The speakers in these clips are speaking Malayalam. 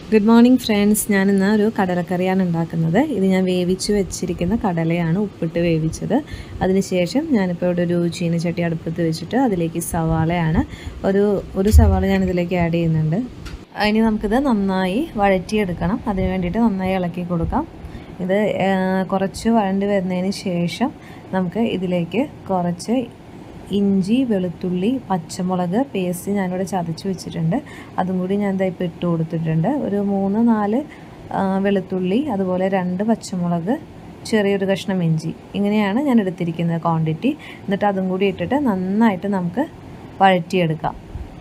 Good morning friends. ഞാൻ ഇന്ന് ഒരു കടലക്കറിയാണ് ഉണ്ടാക്കുന്നത്. ഇത് ഞാൻ വേവിച്ചു വെച്ചിരിക്കുന്ന കടലയാണ് ഉപ്പിട്ട് വേവിച്ചത്. അതിനുശേഷം ഞാനിപ്പോൾ ഇവിടെ ഒരു ചീനച്ചട്ടി അടുപ്പത്ത് വെച്ചിട്ട് അതിലേക്ക് സവാളയാണ് ഒരു സവാള ഞാൻ ഇതിലേക്ക് ആഡ് ചെയ്യുന്നുണ്ട്. ഇനി നമുക്കിത് നന്നായി വഴറ്റിയെടുക്കണം. അതിന് വേണ്ടിയിട്ട് നന്നായി ഇളക്കി കൊടുക്കാം. ഇത് കുറച്ച് വഴണ്ട് വരുന്നതിന് ശേഷം നമുക്ക് ഇതിലേക്ക് കുറച്ച് ഇഞ്ചി, വെളുത്തുള്ളി, പച്ചമുളക് പേസ്റ്റ് ഞാനിവിടെ ചതച്ച് വെച്ചിട്ടുണ്ട്. അതും കൂടി ഞാൻ ഇപ്പോൾ ഇട്ട് കൊടുത്തിട്ടുണ്ട്. ഒരു 3-4 വെളുത്തുള്ളി, അതുപോലെ 2 പച്ചമുളക്, ചെറിയൊരു കഷ്ണം ഇഞ്ചി, ഇങ്ങനെയാണ് ഞാൻ എടുത്തിരിക്കുന്നത് ക്വാണ്ടിറ്റി. എന്നിട്ട് അതും കൂടി ഇട്ടിട്ട് നന്നായിട്ട് നമുക്ക് വഴറ്റിയെടുക്കാം.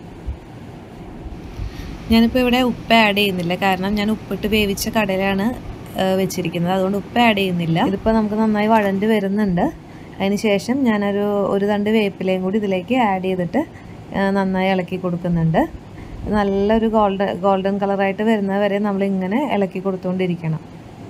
ഞാനിപ്പോൾ ഇവിടെ ഉപ്പ് ആഡ് ചെയ്യുന്നില്ല, കാരണം ഞാൻ ഉപ്പിട്ട് വേവിച്ച കടലയാണ് വെച്ചിരിക്കുന്നത്. അതുകൊണ്ട് ഉപ്പ് ആഡ് ചെയ്യുന്നില്ല. ഇതിപ്പോൾ നമുക്ക് നന്നായി വഴണ്ട് വരുന്നുണ്ട്. അതിന് ശേഷം ഞാനൊരു തണ്ട് വേപ്പിലയും കൂടി ഇതിലേക്ക് ആഡ് ചെയ്തിട്ട് നന്നായി ഇളക്കി കൊടുക്കുന്നുണ്ട്. നല്ലൊരു ഗോൾഡൻ കളറായിട്ട് വരുന്നത് വരെ നമ്മളിങ്ങനെ ഇളക്കി കൊടുത്തുകൊണ്ടിരിക്കണം.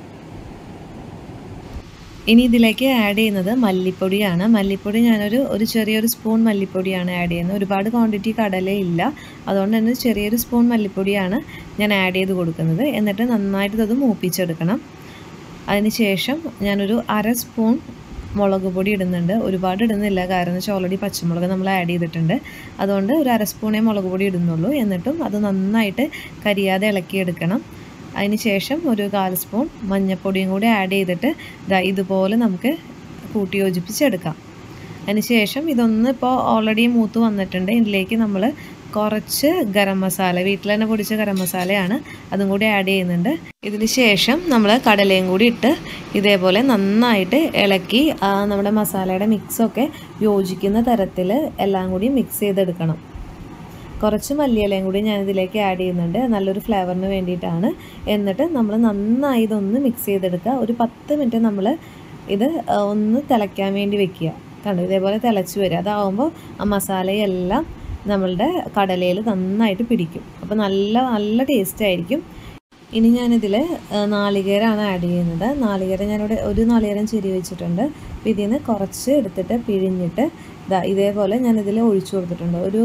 ഇനി ഇതിലേക്ക് ആഡ് ചെയ്യുന്നത് മല്ലിപ്പൊടിയാണ്. മല്ലിപ്പൊടി ഞാനൊരു ചെറിയൊരു സ്പൂൺ മല്ലിപ്പൊടിയാണ് ആഡ് ചെയ്യുന്നത്. ഒരുപാട് ക്വാണ്ടിറ്റി കടലയില്ല, അതുകൊണ്ട് തന്നെ ചെറിയൊരു സ്പൂൺ മല്ലിപ്പൊടിയാണ് ഞാൻ ആഡ് ചെയ്ത് കൊടുക്കുന്നത്. എന്നിട്ട് നന്നായിട്ട് അത് മൂപ്പിച്ചെടുക്കണം. അതിന് ശേഷം ഞാനൊരു 1/2 സ്പൂൺ മുളക് പൊടി ഇടുന്നുണ്ട്. ഒരുപാട് ഇടുന്നില്ല, കാരണം വെച്ചാൽ ഓൾറെഡി പച്ചമുളക് നമ്മൾ ആഡ് ചെയ്തിട്ടുണ്ട്. അതുകൊണ്ട് ഒരു 1/2 സ്പൂണേ മുളക് പൊടി ഇടുന്നുള്ളൂ. എന്നിട്ടും അത് നന്നായിട്ട് കരിയാതെ ഇളക്കിയെടുക്കണം. അതിന് ശേഷം ഒരു 1/4 സ്പൂൺ മഞ്ഞൾപ്പൊടിയും കൂടി ആഡ് ചെയ്തിട്ട് ഇതുപോലെ നമുക്ക് കൂട്ടി യോജിപ്പിച്ചെടുക്കാം. അതിന് ശേഷം ഇതൊന്ന് ഇപ്പോൾ ഓൾറെഡി മൂത്ത് വന്നിട്ടുണ്ട്. ഇതിലേക്ക് നമ്മൾ കുറച്ച് ഗരം മസാല, വീട്ടിൽ തന്നെ പൊടിച്ച ഗരം മസാലയാണ്, അതും കൂടി ആഡ് ചെയ്യുന്നുണ്ട്. ഇതിന് ശേഷം നമ്മൾ കടലയും കൂടി ഇട്ട് ഇതേപോലെ നന്നായിട്ട് ഇളക്കി നമ്മുടെ മസാലയുടെ മിക്സൊക്കെ യോജിക്കുന്ന തരത്തിൽ എല്ലാം കൂടി മിക്സ് ചെയ്തെടുക്കണം. കുറച്ച് മല്ലിയിലയും കൂടി ഞാനിതിലേക്ക് ആഡ് ചെയ്യുന്നുണ്ട്, നല്ലൊരു ഫ്ലേവറിന് വേണ്ടിയിട്ടാണ്. എന്നിട്ട് നമ്മൾ നന്നായി ഇതൊന്ന് മിക്സ് ചെയ്തെടുക്കുക. ഒരു 10 മിനിറ്റ് നമ്മൾ ഇത് ഒന്ന് തിളയ്ക്കാൻ വേണ്ടി വെക്കുക. കണ്ടു, ഇതേപോലെ തിളച്ച് വരിക. അതാവുമ്പോൾ ആ മസാലയെല്ലാം നമ്മളുടെ കടലയിൽ നന്നായിട്ട് പിടിക്കും. അപ്പോൾ നല്ല ടേസ്റ്റ് ആയിരിക്കും. ഇനി ഞാനിതിൽ നാളികേരമാണ് ആഡ് ചെയ്യുന്നത്. ഞാനിവിടെ ഒരു നാളികേരം ചിരി വെച്ചിട്ടുണ്ട്. അപ്പോൾ ഇതിൽ നിന്ന് കുറച്ച് എടുത്തിട്ട് പിഴിഞ്ഞിട്ട് ഇതേപോലെ ഞാനിതിൽ ഒഴിച്ചു കൊടുത്തിട്ടുണ്ട്. ഒരു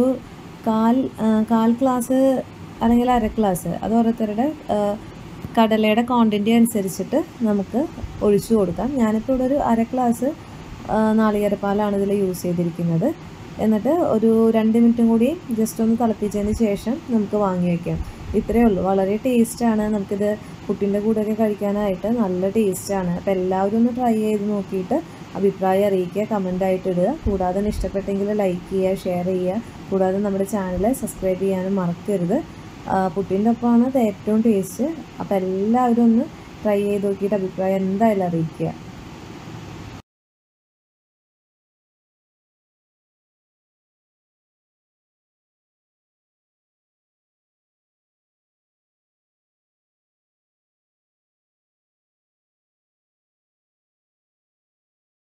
കാൽ ഗ്ലാസ് അല്ലെങ്കിൽ 1/2 ഗ്ലാസ്, അത് ഓരോരുത്തരുടെ കടലയുടെ ക്വാണ്ടിറ്റി അനുസരിച്ചിട്ട് നമുക്ക് ഒഴിച്ചു കൊടുക്കാം. ഞാനിപ്പോൾ ഇവിടെ ഒരു 1/2 ഗ്ലാസ് നാളികേരപ്പാലാണ് ഇതിൽ യൂസ് ചെയ്തിരിക്കുന്നത്. എന്നിട്ട് ഒരു 2 മിനിറ്റും കൂടി ജസ്റ്റ് ഒന്ന് തിളപ്പിച്ചതിന് ശേഷം നമുക്ക് വാങ്ങി വയ്ക്കാം. ഇത്രയേ ഉള്ളൂ. വളരെ ടേസ്റ്റാണ്. നമുക്കിത് പുട്ടിൻ്റെ കൂടെയൊക്കെ കഴിക്കാനായിട്ട് നല്ല ടേസ്റ്റാണ്. അപ്പോൾ എല്ലാവരും ഒന്ന് ട്രൈ ചെയ്ത് നോക്കിയിട്ട് അഭിപ്രായം അറിയിക്കുക, കമൻ്റായിട്ട് ഇടുക. കൂടാതെ ഇഷ്ടപ്പെട്ടെങ്കിൽ ലൈക്ക് ചെയ്യുക, ഷെയർ ചെയ്യുക. കൂടാതെ നമ്മുടെ ചാനൽ സബ്സ്ക്രൈബ് ചെയ്യാനും മറക്കരുത്. പുട്ടിൻ്റെ ഒപ്പമാണ് ഇത് ഏറ്റവും ടേസ്റ്റ്. അപ്പോൾ എല്ലാവരും ഒന്ന് ട്രൈ ചെയ്ത് നോക്കിയിട്ട് അഭിപ്രായം എന്തായാലും അറിയിക്കുക.